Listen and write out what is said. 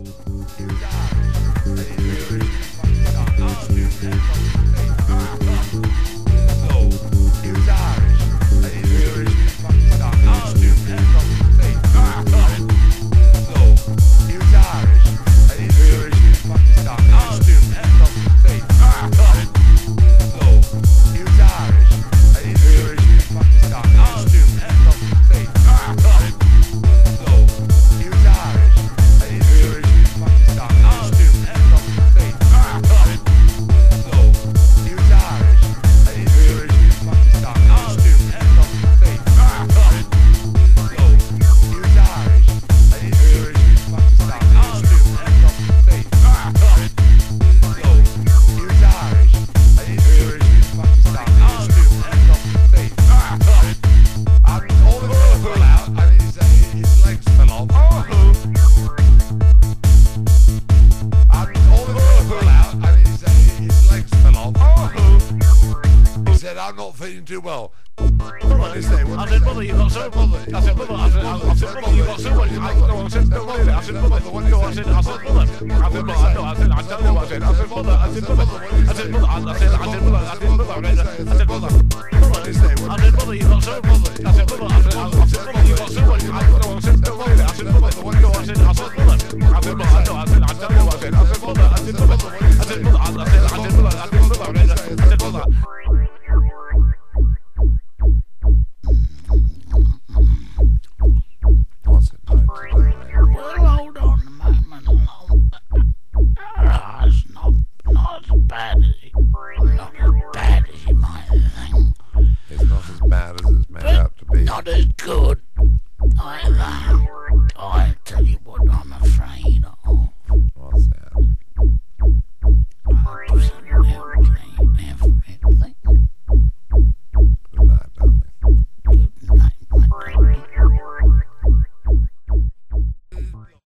I'm not feeling too well. What did he say? I said, brother, you got so brother. I said, brother, I said, brother, you got so much. I said, no, I said, brother, no, I said, brother. I said, brother, I tell you what I said. I said, brother, I said, brother, I said, brother, I said, brother, I said, brother, I said, brother. What did he say? I said, brother, you got so brother. I said, brother, I said, brother, you got so much. I said, brother, I said, brother, no, I said, brother, I said, brother, I said, brother, I said, brother, I said,